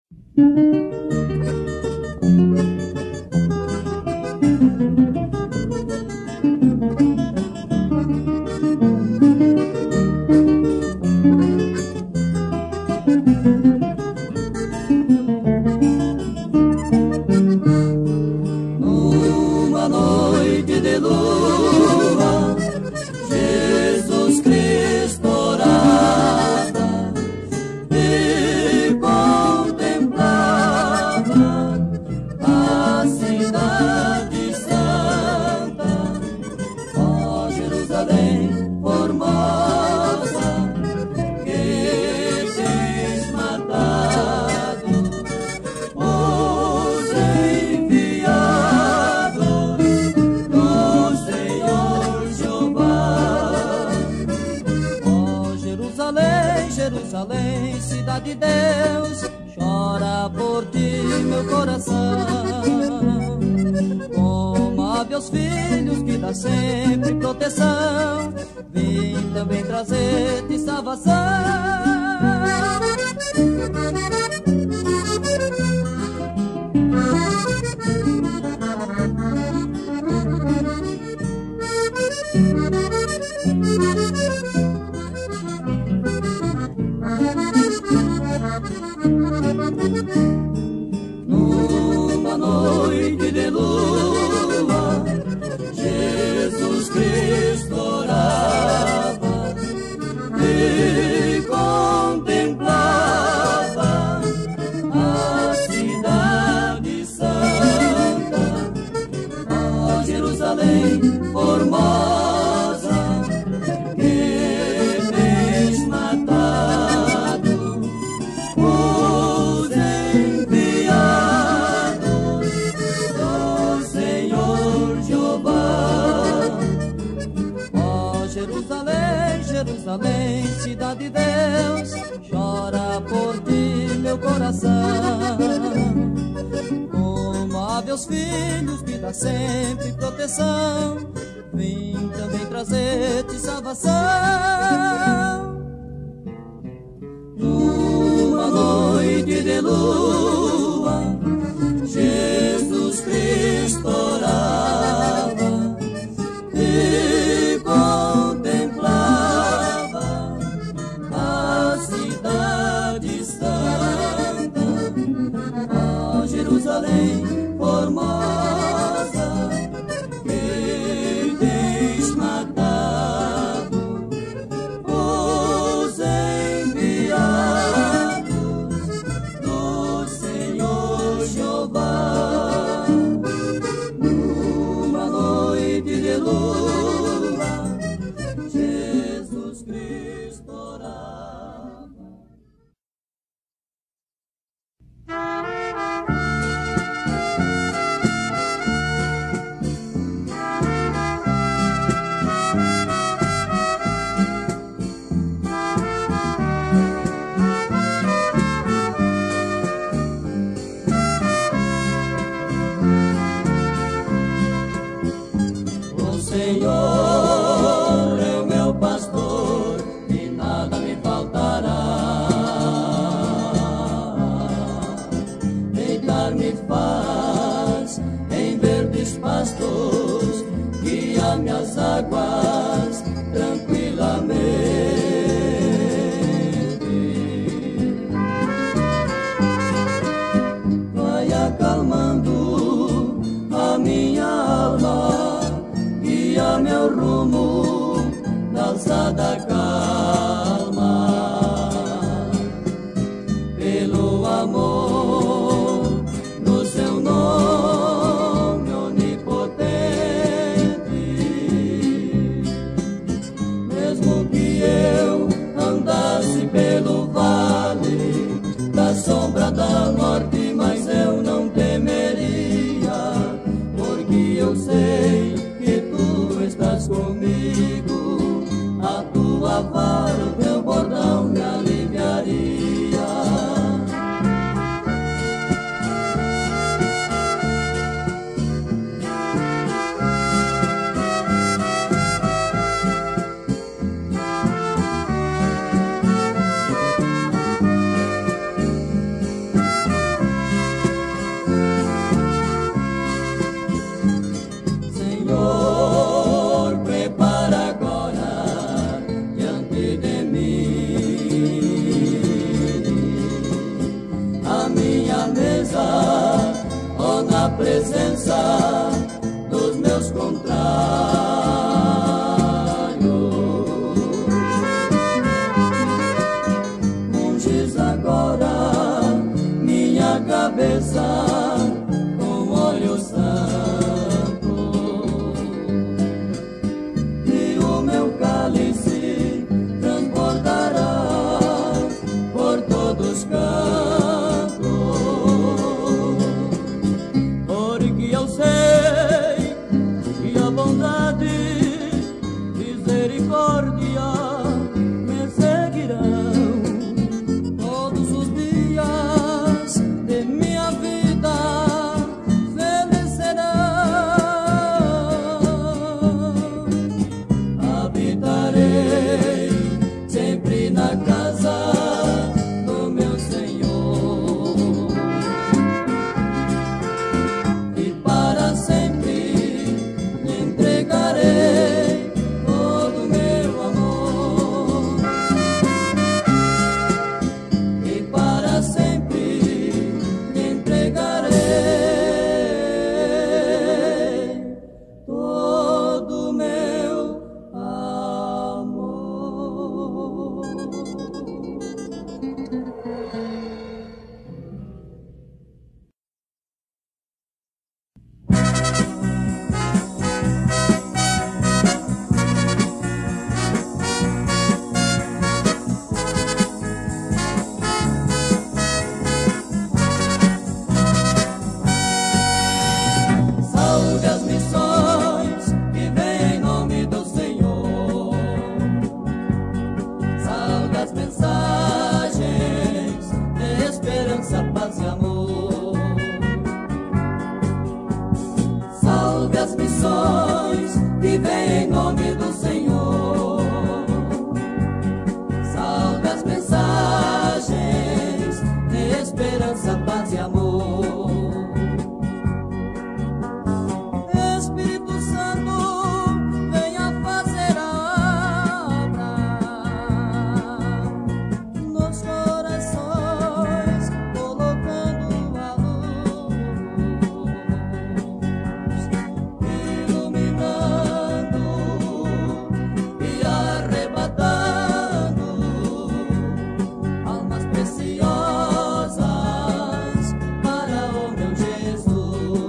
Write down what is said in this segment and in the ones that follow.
Numa noite de lua, Jesus Cristo orava e contemplava a cidade santa, ó Jerusalém formosa, que tens matado os enviados do Senhor Jeová. Ó Jerusalém, Jerusalém, cidade de Deus, chora por ti meu coração. Como ave aos filhos que dá sempre proteção, vim também trazer-te salvação. Numa noite de lua, Jesus Cristo orava e contemplava a cidade santa, ó Jerusalém formosa, que tens matado os enviados do Senhor Jeová. Ó Jerusalém, Jerusalém, cidade de Deus, chora por ti meu coração. Como ave aos filhos que dá sempre proteção, vim também trazer-te salvação. Numa noite de lua, Jesus Cristo orava e contemplava a cidade santa, ó Jerusalém formosa, que tens matado os enviados do Senhor Jeová. Numa noite de lua, Jesus Cristo orava. O Senhor é o meu pastor e nada me faltará. Deitar-me faz em verdes pastos, guia-me às águas tranquilamente. Vai acalmando a minha alma, guia meu rumo na alçada calma. Pelo amor do seu nome onipotente, mesmo que eu andasse pelo vale da sombra da morte, mas eu não temeria, porque eu sei que tu estás comigo. A tua vara, o teu bordão me aliviaria. minha mesa ou na presença dos meus contrários. Unges agora minha cabeça com óleo santo, e o meu cálice transbordará por todos os cantos, porque eu sei que a bondade, misericórdia me seguirão todos os dias de minha vida, felicerão. Habitarei sempre na casa do meu Senhor, e para sempre lhe entregarei todo o meu amor, e para sempre lhe entregarei todo o meu amor. Salve as missões que vêm em nome do Senhor, salve as mensagens de esperança, paz e amor. Salve as missões que vêm em nome do Senhor, salve as mensagens de esperança, paz e amor. Espírito Santo, venha fazer a obra nos corações, colocando a luz, iluminando e arrebatando almas preciosas para o meu Jesus.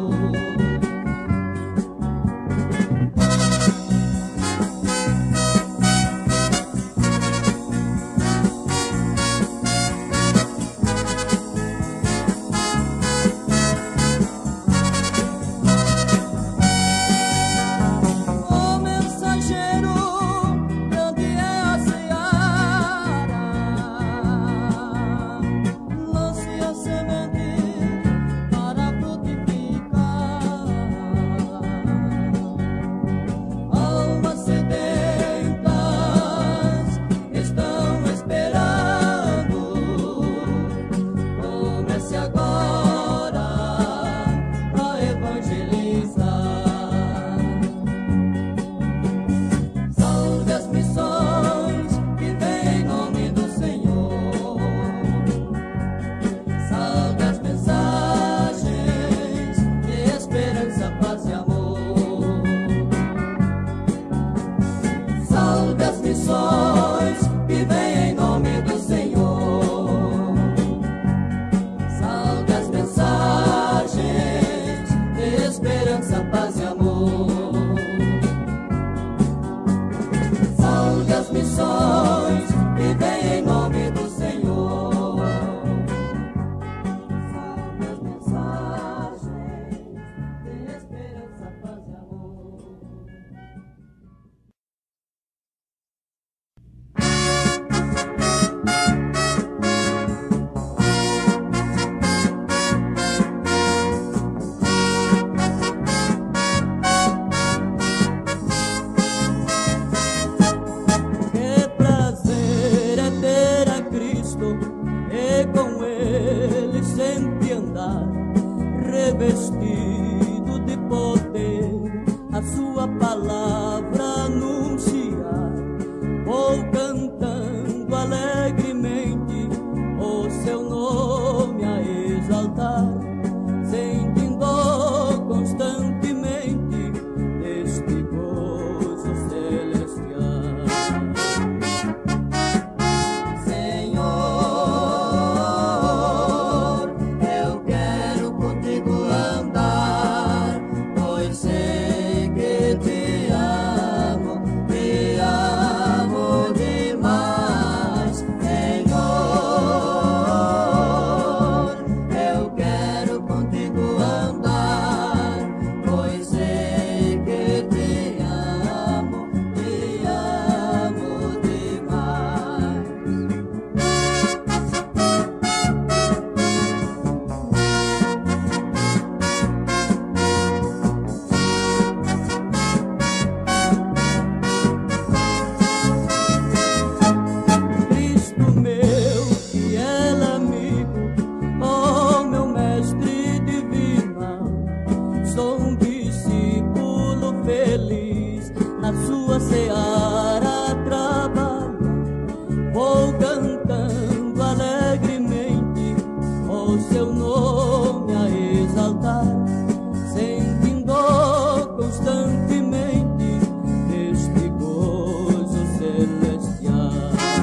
Ó mensageiro, grande é a seara, lance a semente para frutificar. Almas sedentas estão esperando, comece agora a evangelizar. Salve as missões que vêm em nome do Senhor, salve as mensagens de esperança, paz e amor. Salve as missões que vêm em nome do Senhor, salve as mensagens de esperança, paz e amor. Salve as missões que vêm em nome do Senhor, salve as mensagens de esperança, paz e amor. Que prazer é ter a Cristo e com Ele sempre andar, revestido de poder, a sua palavra anunciar. Vou cantando alegremente o seu nome a exaltar. seu nome a exaltar, sentindo constantemente este gozo celestial.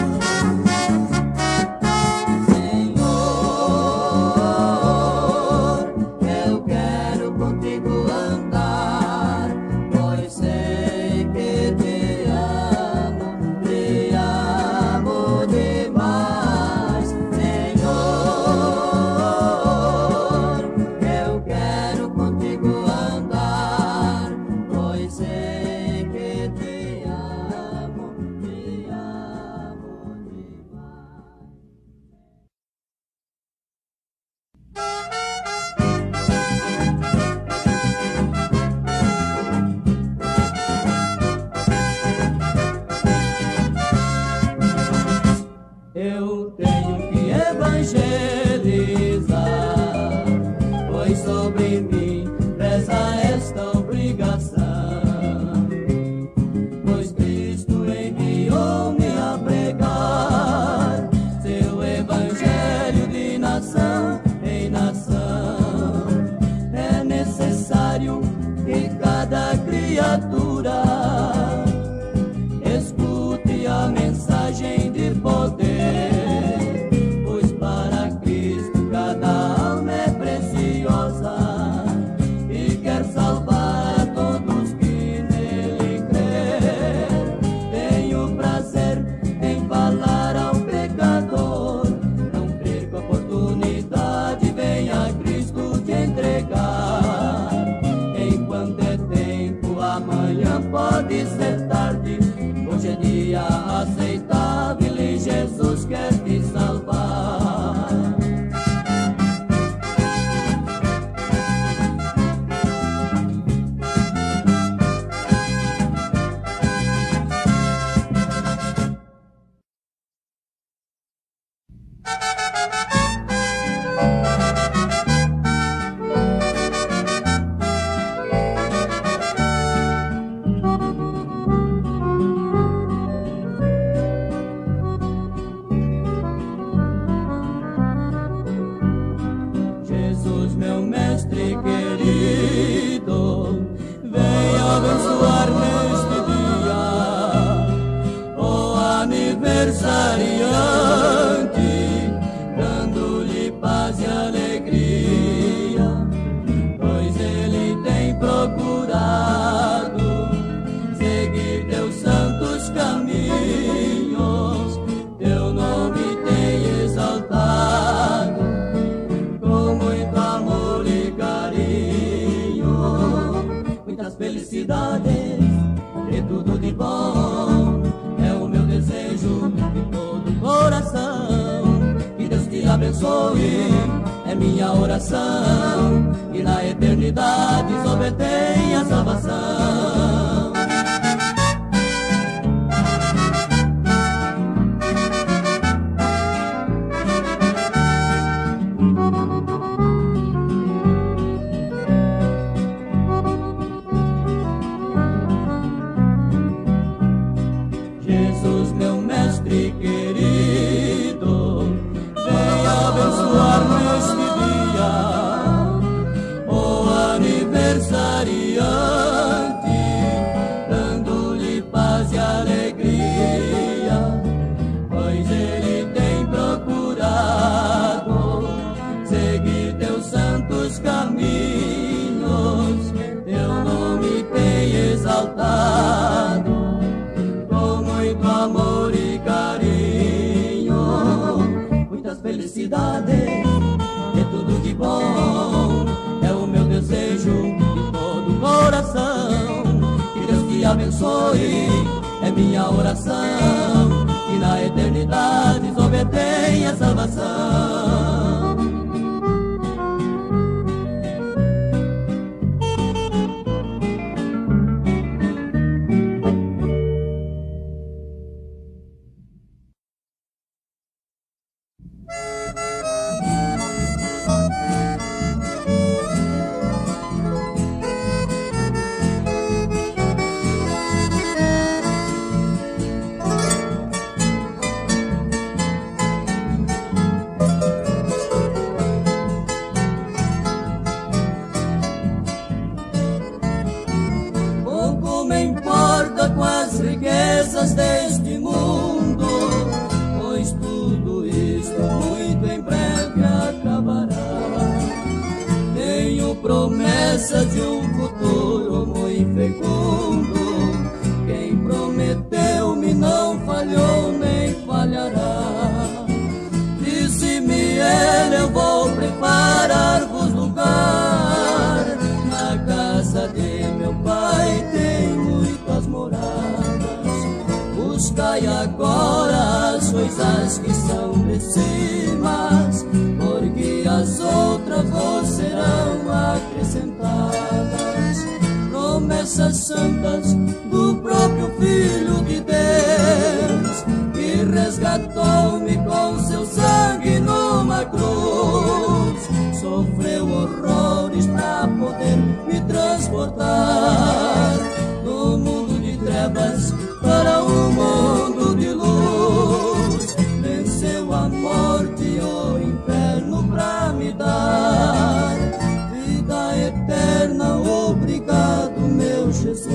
Senhor, eu quero contigo andar, pois sei que te amo demais. Senhor, eu quero contigo andar, pois sei que te amo demais. Eu tenho que evangelizar, pois sobre mim pesa esta obrigação. Pois Cristo enviou-me a pregar seu evangelho de nação em nação. É necessário que cada criatura escute a mensagem de poder, pois para Cristo cada alma é preciosa e quer salvar a todos que nele crêem. Tenho prazer em falar ao pecador, não perca a oportunidade, venha a Cristo te entregar. Enquanto é tempo, amanhã pode ser tarde, hoje é dia aceitável e Jesus quer te salvar. Jesus, meu mestre querido, venha abençoar neste dia o aniversariante, dando-lhe paz e alegria, pois ele tem procurado seguir teus santos caminhos, teu nome tem exaltado com muito amor e carinho. Muitas felicidades e tudo de bom é o meu desejo de todo o coração. Que Deus te abençoe, é minha oração, e na eternidade só tenha salvação. Jesus, meu mestre querido, venha abençoar neste dia o aniversariante, dando-lhe paz e alegria, pois ele tem procurado seguir teus santos caminhos, teu nome tem exaltado com muito amor e carinho. Muitas felicidades e tudo de bom é o meu desejo de todo o coração. Que Deus te abençoe, é minha oração, e na eternidade só tenha salvação. promessas de um futuro muito fecundo. Quem prometeu-me não falhou nem falhará. Disse-me ele, eu vou preparar-vos lugar. Na casa de meu pai tem muitas moradas. Buscai agora as coisas que são de cima, porque as outras vos serão acrescentadas. Promessas santas do próprio Filho de Deus, que resgatou-me com seu sangue numa cruz. Sofreu horrores para poder me transportar do mundo de trevas para um mundo de luz. Venceu a morte e o inferno pra me dar vida eterna. Obrigado, meu Jesus.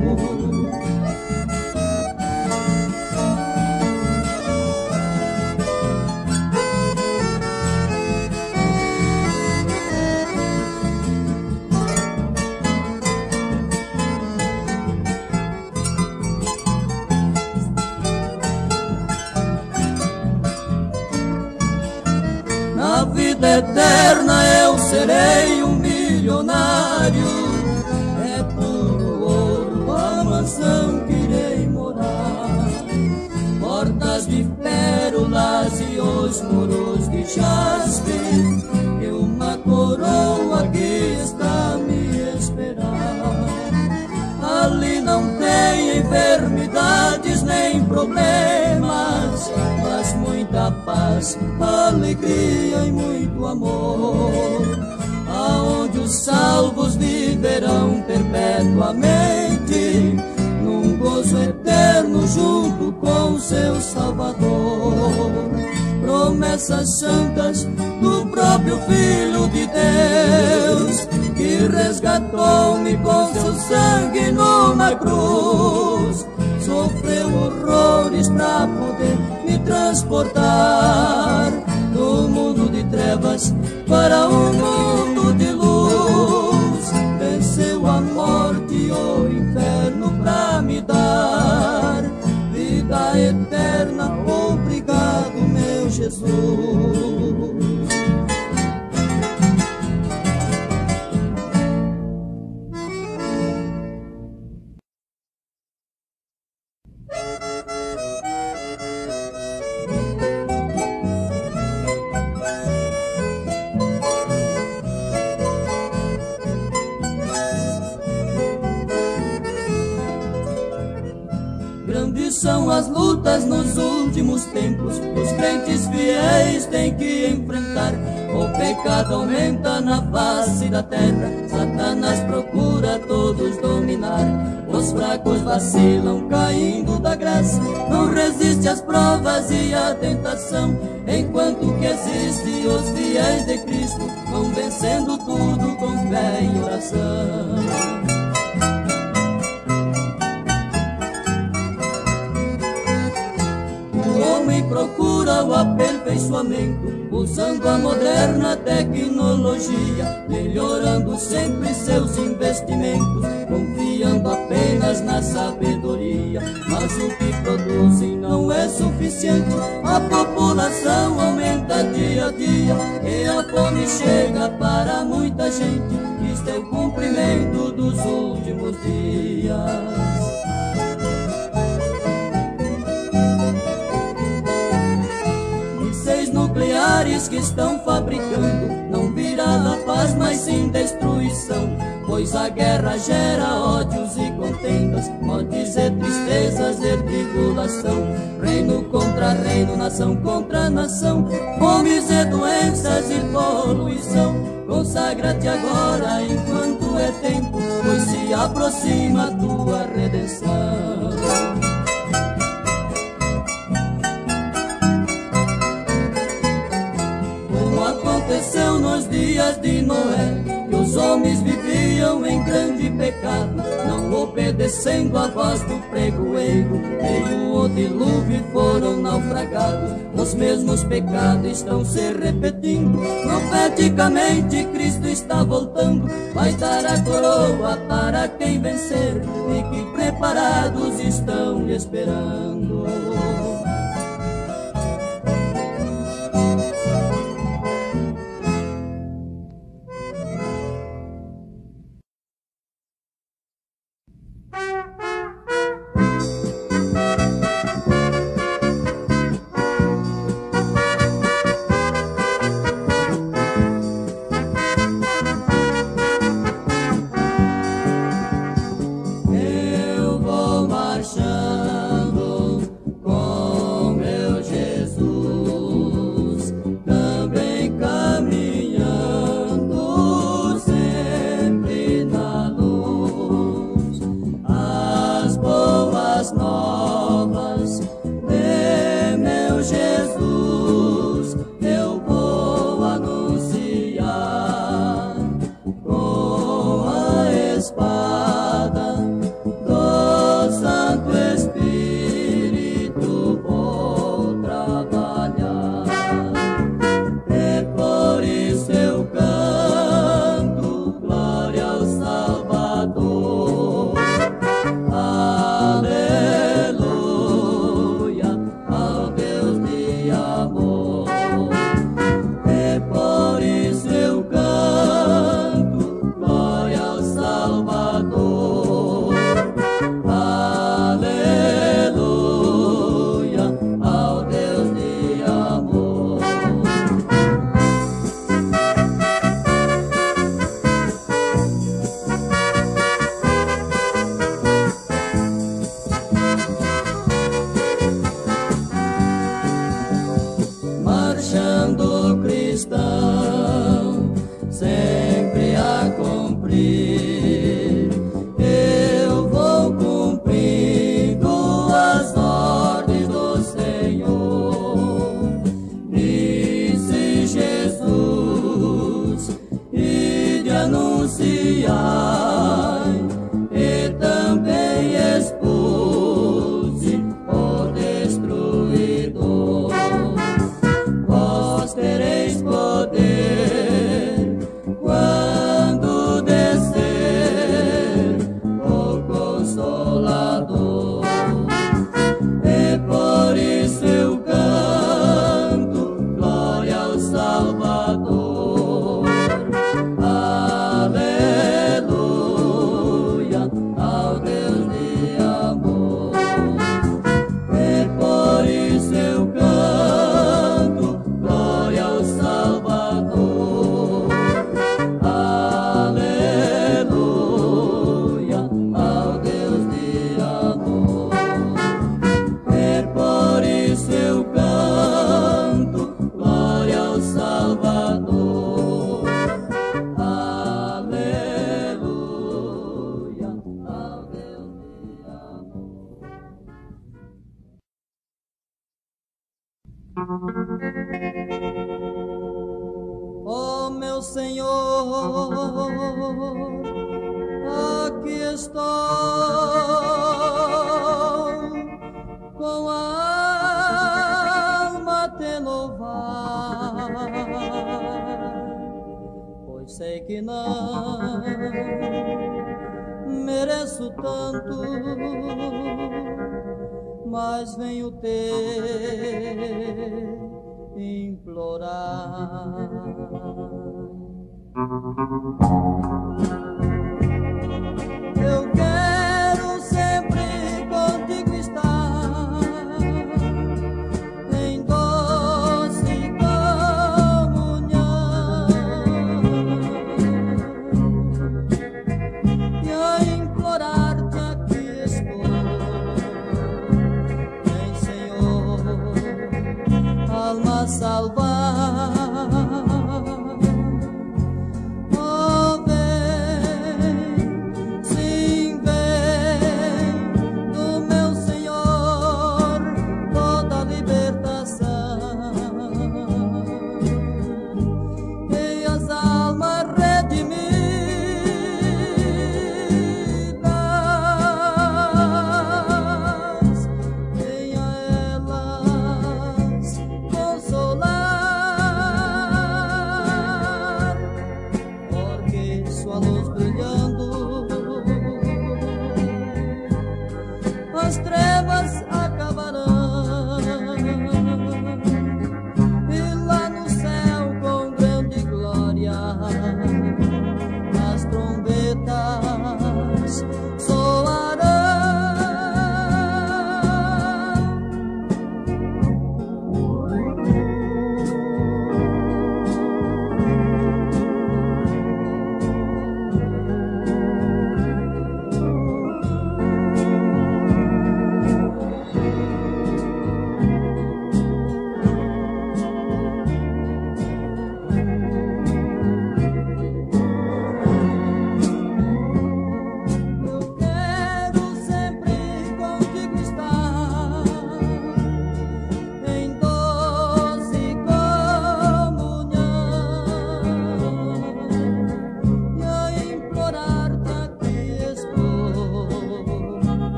Na vida eterna eu serei um milionário. É puro ouro a mansão que irei morar. Portas de pérolas e os muros de jaspe, e uma coroa que está a me esperar. Ali não tem enfermidades nem problemas, mas muita paz, alegria e muito amor. Aonde os salvos viverão perpetuamente, num gozo eterno junto com seu Salvador. Promessas santas do próprio Filho de Deus, que resgatou-me com seu sangue numa cruz. Sofreu horrores pra poder me transportar do mundo de trevas para um mundo de luz. Venceu a morte e o inferno pra me dar vida eterna. Obrigado, meu Jesus. São as lutas nos últimos tempos, os crentes fiéis têm que enfrentar. O pecado aumenta na face da terra, Satanás procura todos dominar. Os fracos vacilam caindo da graça, não resiste às provas e à tentação. Enquanto que existe os fiéis de Cristo, vão vencendo tudo com fé e oração. Procura o aperfeiçoamento, usando a moderna tecnologia, melhorando sempre seus investimentos, confiando apenas na sabedoria. Mas o que produzem não é suficiente, a população aumenta dia a dia, e a fome chega para muita gente. Isto é o cumprimento dos últimos dias. Nucleares que estão fabricando não virá a paz, mas sim destruição, pois a guerra gera ódios e contendas, mortes e tristezas e tribulação, reino contra reino, nação contra nação, fomes e doenças e poluição. Consagra-te agora enquanto é tempo, pois se aproxima a tua redenção. Aconteceu nos dias de Noé, que os homens viviam em grande pecado, não obedecendo a voz do pregoeiro. Veio o dilúvio e foram naufragados. Os mesmos pecados estão se repetindo. Profeticamente Cristo está voltando, vai dar a coroa para quem vencer. Fiquem preparados, estão lhe esperando. Ó meu Senhor, aqui estou com a alma a te louvar, pois sei que não mereço tanto, mas venho te implorar. Eu quero sempre contigo estar, em doce comunhão, e a implorar-te aqui estou. Vem, Senhor, alma salvar. Oh, vem,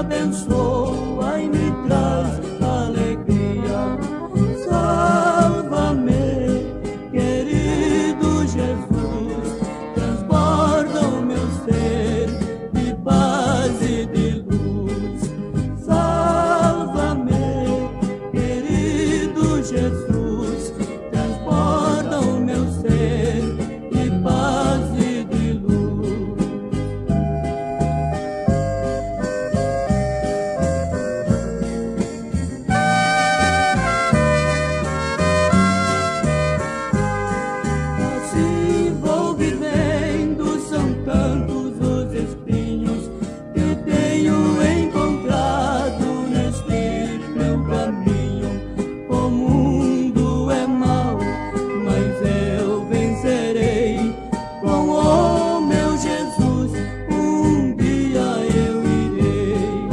abençoa e me traz alegria. Salva-me, querido Jesus, transborda o meu ser de paz e de luz. Salva-me, querido Jesus, transborda o meu ser de paz e de luz. Assim vou vivendo, são tantos os espinhos que tenho encontrado neste meu caminho. O mundo é mau, mas eu vencerei. Com o meu Jesus, um dia eu irei.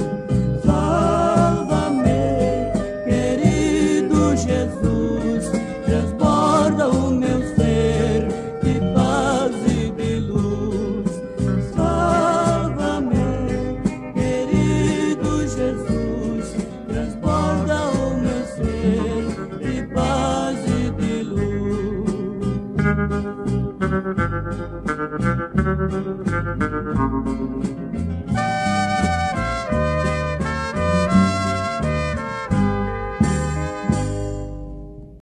Salva-me, querido Jesus, transborda o meu ser de paz e de luz. Salva-me, querido Jesus, transborda o meu ser de paz e de luz.